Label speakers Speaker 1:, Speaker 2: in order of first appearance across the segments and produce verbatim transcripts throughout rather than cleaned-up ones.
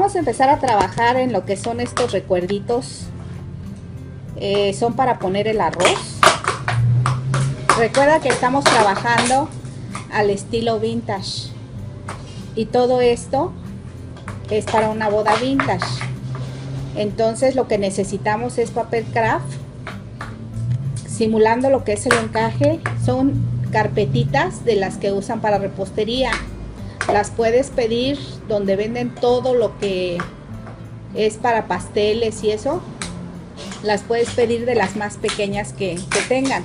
Speaker 1: vamos a empezar a trabajar en lo que son estos recuerditos. Eh, son para poner el arroz. Recuerda que estamos trabajando al estilo vintage. Y todo esto es para una boda vintage. Entonces lo que necesitamos es papel craft, simulando lo que es el encaje. Son carpetitas de las que usan para repostería. Las puedes pedir donde venden todo lo que es para pasteles y eso. Las puedes pedir de las más pequeñas que, que tengan.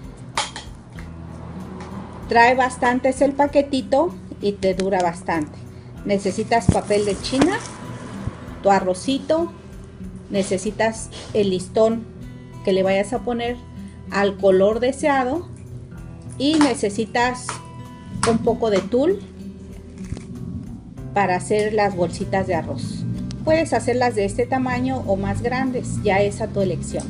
Speaker 1: Trae bastantes el paquetito y te dura bastante. Necesitas papel de China, tu arrocito, necesitas el listón que le vayas a poner al color deseado y necesitas un poco de tul para hacer las bolsitas de arroz. Puedes hacerlas de este tamaño o más grandes, ya es a tu elección.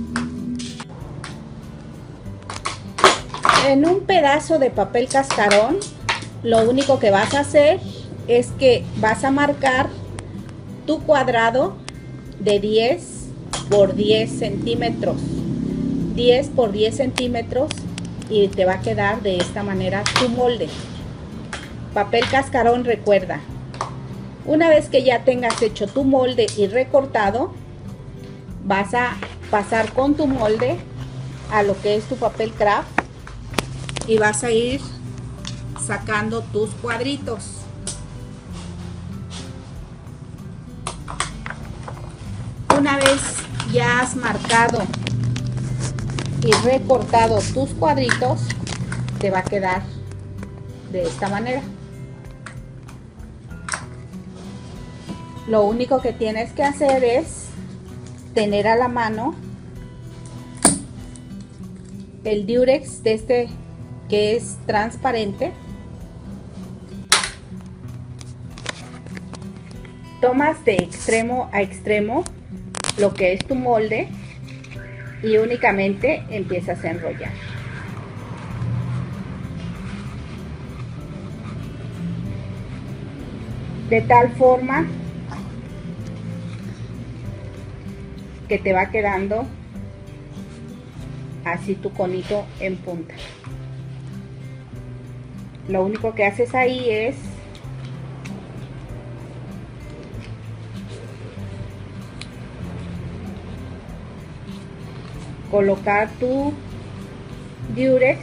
Speaker 1: En un pedazo de papel cascarón, lo único que vas a hacer es que vas a marcar tu cuadrado de diez por diez centímetros. diez por diez centímetros y te va a quedar de esta manera tu molde. Papel cascarón, recuerda. Una vez que ya tengas hecho tu molde y recortado, vas a pasar con tu molde a lo que es tu papel craft y vas a ir sacando tus cuadritos. Una vez ya has marcado y recortado tus cuadritos, te va a quedar de esta manera. Lo único que tienes que hacer es tener a la mano el Durex de este que es transparente. Tomas de extremo a extremo lo que es tu molde y únicamente empiezas a enrollar. De tal forma que te va quedando así tu conito en punta. Lo único que haces ahí es colocar tu Durex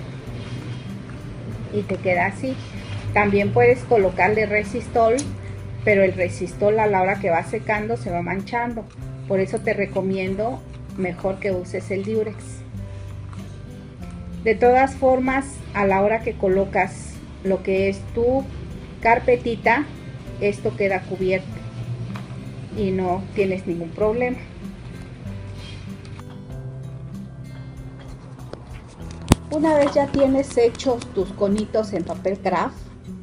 Speaker 1: y te queda así. También puedes colocarle resistol, pero el resistol a la hora que va secando se va manchando. Por eso te recomiendo mejor que uses el Durex. De todas formas, a la hora que colocas lo que es tu carpetita, esto queda cubierto y no tienes ningún problema. Una vez ya tienes hechos tus conitos en papel craft,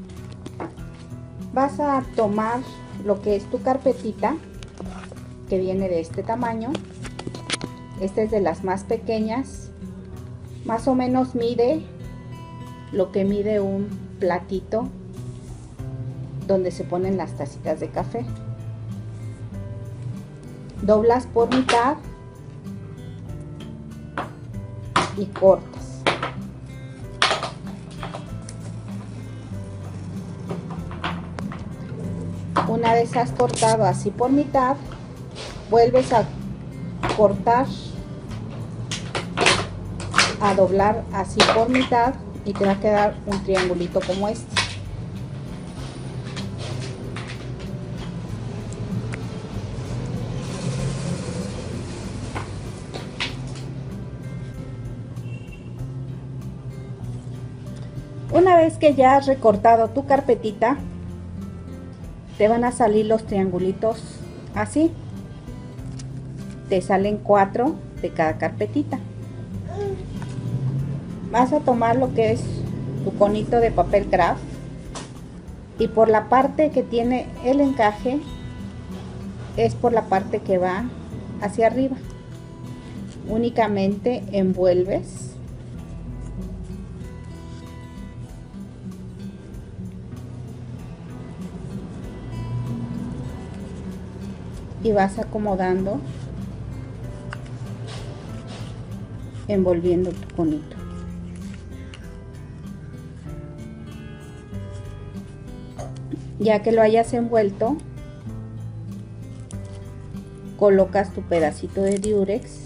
Speaker 1: vas a tomar lo que es tu carpetita, que viene de este tamaño. Esta es de las más pequeñas, más o menos mide lo que mide un platito donde se ponen las tacitas de café. Doblas por mitad y cortas. Una vez has cortado así por mitad, vuelves a cortar, a doblar así por mitad y te va a quedar un triangulito como este. Una vez que ya has recortado tu carpetita, te van a salir los triangulitos así. Te salen cuatro de cada carpetita. Vas a tomar lo que es tu conito de papel craft y por la parte que tiene el encaje es por la parte que va hacia arriba. Únicamente envuelves y vas acomodando, envolviendo tu conito. Ya que lo hayas envuelto, colocas tu pedacito de diurex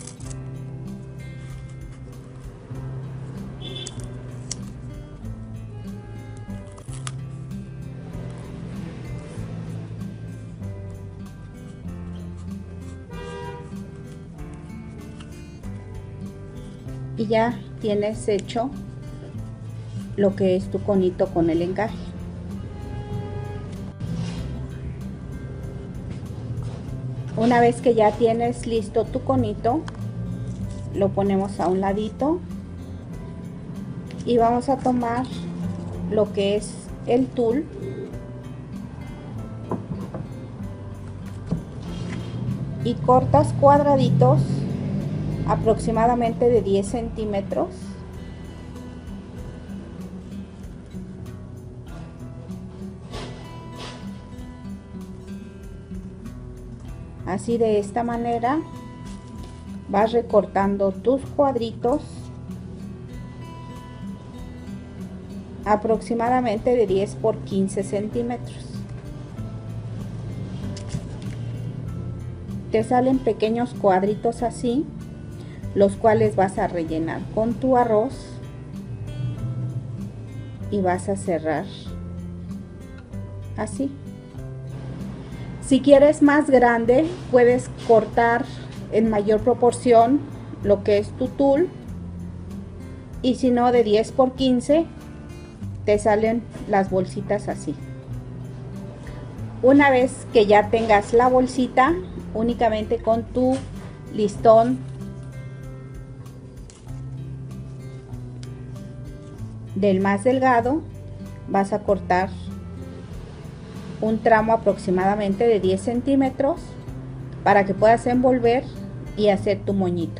Speaker 1: y ya tienes hecho lo que es tu conito con el encaje. Una vez que ya tienes listo tu conito, lo ponemos a un ladito y vamos a tomar lo que es el tul y cortas cuadraditos aproximadamente de diez centímetros. Así, de esta manera vas recortando tus cuadritos aproximadamente de diez por quince centímetros. Te salen pequeños cuadritos así, los cuales vas a rellenar con tu arroz y vas a cerrar así. Si quieres más grande, puedes cortar en mayor proporción lo que es tu tul, y si no, de diez por quince te salen las bolsitas así. Una vez que ya tengas la bolsita, únicamente con tu listón del más delgado vas a cortar un tramo aproximadamente de diez centímetros para que puedas envolver y hacer tu moñito.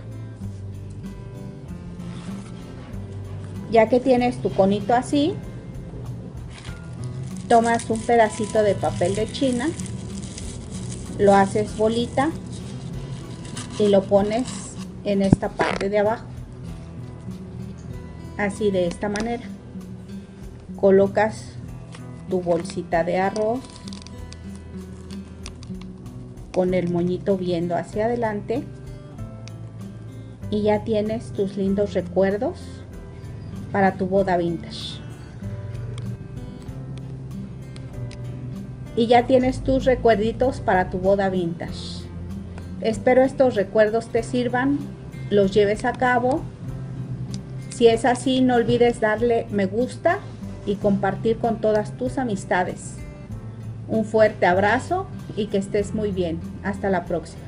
Speaker 1: Ya que tienes tu conito así, tomas un pedacito de papel de china, lo haces bolita y lo pones en esta parte de abajo, así, de esta manera. Colocas tu bolsita de arroz con el moñito viendo hacia adelante y ya tienes tus lindos recuerdos para tu boda vintage. Y ya tienes tus recuerditos para tu boda vintage. Espero estos recuerdos te sirvan, los lleves a cabo. Si es así, no olvides darle me gusta y compartir con todas tus amistades. Un fuerte abrazo y que estés muy bien. Hasta la próxima.